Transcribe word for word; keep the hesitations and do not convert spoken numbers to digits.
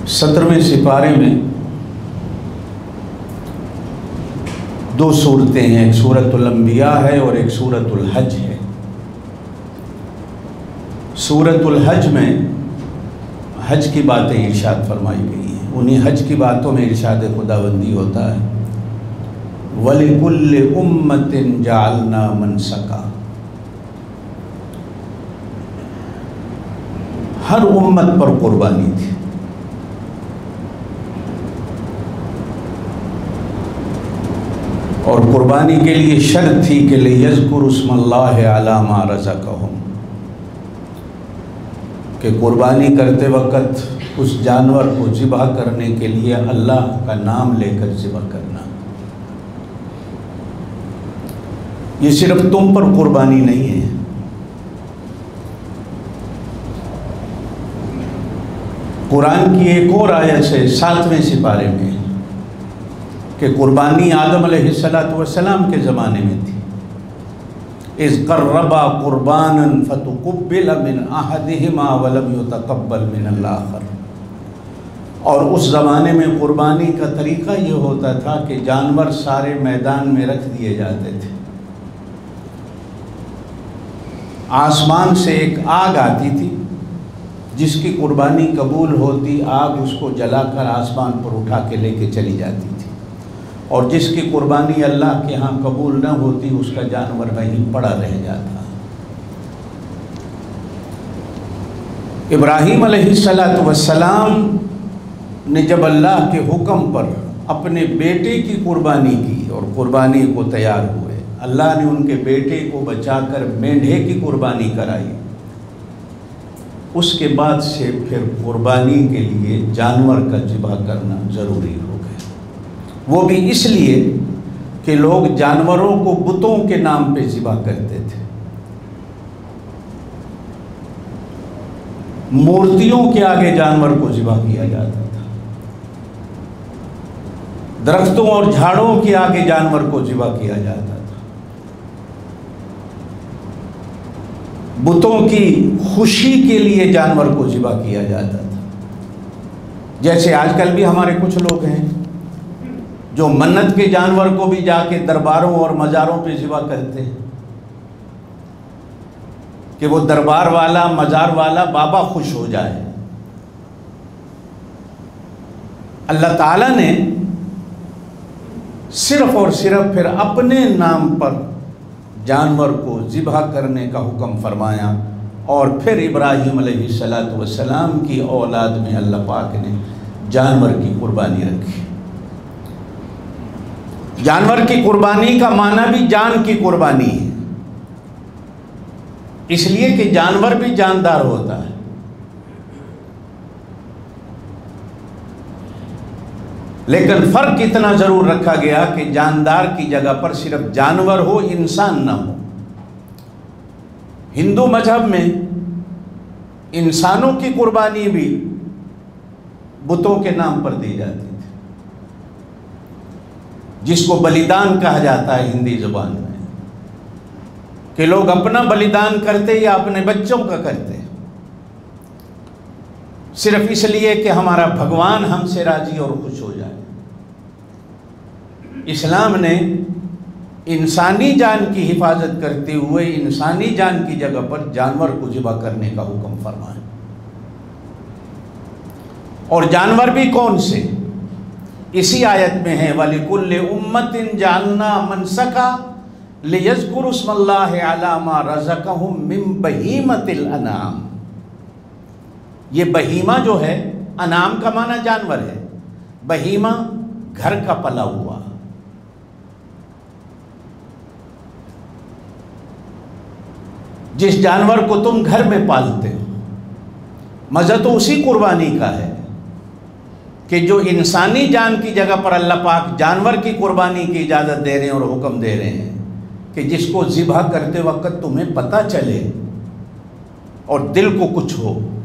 सत्रहवें सिपारे में दो सूरतें हैं, एक सूरतुल अंबिया है और एक सूरतुल हज है। सूरतुल हज में हज की बातें इरशाद फरमाई गई हैं। उन्हीं हज की बातों में इरशाद खुदाबंदी होता है, वलिकुल्लि उम्मतिन जाअलना मनसका। हर उम्मत पर कुर्बानी थी। और कुर्बानी के लिए शर्त थी कि लियज़्कुरु इस्मल्लाहि अला मा रज़क़हुम, कि कुर्बानी करते वक़्त उस जानवर को ज़िबह करने के लिए अल्लाह का नाम लेकर ज़िबह करना। ये सिर्फ तुम पर कुर्बानी नहीं है, कुरान की एक और आयत से सातवें सिपारे में कि कुर्बानी आदम अलैहिस्सलातु वस्सलाम के ज़माने में थी। इज़ क़र्रबा क़ुरबानन फ़तुक़ुब्बिल मिन अहदिहिमा वलम युतक़ब्बल मिनल आख़र। और उस ज़माने में कुर्बानी का तरीक़ा ये होता था कि जानवर सारे मैदान में रख दिए जाते थे। आसमान से एक आग आती थी, जिसकी कुर्बानी कबूल होती, आग उसको जलाकर आसमान पर उठा के लेके चली जाती थी। और जिसकी कुर्बानी अल्लाह के यहाँ कबूल न होती, उसका जानवर वहीं पड़ा रह जाता। इब्राहीम अलैहिस्सलातु वस्सलाम ने जब अल्लाह के हुक्म पर अपने बेटे की कुर्बानी की और कुर्बानी को तैयार हुए, अल्लाह ने उनके बेटे को बचाकर मेंढे की कुर्बानी कराई। उसके बाद से फिर कुर्बानी के लिए जानवर का ज़िबह करना ज़रूरी हो गया। वो भी इसलिए कि लोग जानवरों को बुतों के नाम पे ज़िबह करते थे। मूर्तियों के आगे जानवर को ज़िबह किया जाता था, दरख्तों और झाड़ों के आगे जानवर को ज़िबह किया जाता था, बुतों की खुशी के लिए जानवर को ज़िबह किया जाता था। जैसे आजकल भी हमारे कुछ लोग हैं जो मन्नत के जानवर को भी जाके दरबारों और मज़ारों पे ज़िबह करते हैं कि वो दरबार वाला, मज़ार वाला बाबा खुश हो जाए। अल्लाह ताला ने सिर्फ और सिर्फ फिर अपने नाम पर जानवर को ज़िबह करने का हुक्म फरमाया। और फिर इब्राहीम अलैहिस्सलातु वस्सलाम की औलाद में अल्लाह पाक ने जानवर की कुर्बानी रखी। जानवर की कुर्बानी का माना भी जान की कुर्बानी है, इसलिए कि जानवर भी जानदार होता है। लेकिन फ़र्क इतना ज़रूर रखा गया कि जानदार की जगह पर सिर्फ जानवर हो, इंसान ना हो। हिंदू मजहब में इंसानों की कुर्बानी भी बुतों के नाम पर दी जाती थी, जिसको बलिदान कहा जाता है हिंदी ज़ुबान में, कि लोग अपना बलिदान करते या अपने बच्चों का करते सिर्फ इसलिए कि हमारा भगवान हमसे राजी और खुश हो जाए। इस्लाम ने इंसानी जान की हिफाजत करते हुए इंसानी जान की जगह पर जानवर को ज़िबह करने का हुक्म फरमाया। और जानवर भी कौन से? इसी आयत में है, वलिकुल्लि उम्मतिन जाअलना मनसका लियज़्कुरु इस्मल्लाहि अला मा रज़क़हुम मिन बहीमतिल अनाम। ये बहीमा जो है, अनाम का माना जानवर है, बहीमा घर का पला हुआ। जिस जानवर को तुम घर में पालते हो, मज़ा तो उसी कुर्बानी का है कि जो इंसानी जान की जगह पर अल्लाह पाक जानवर की कुर्बानी की इजाज़त दे रहे हैं और हुक्म दे रहे हैं कि जिसको ज़िबह करते वक्त तुम्हें पता चले और दिल को कुछ हो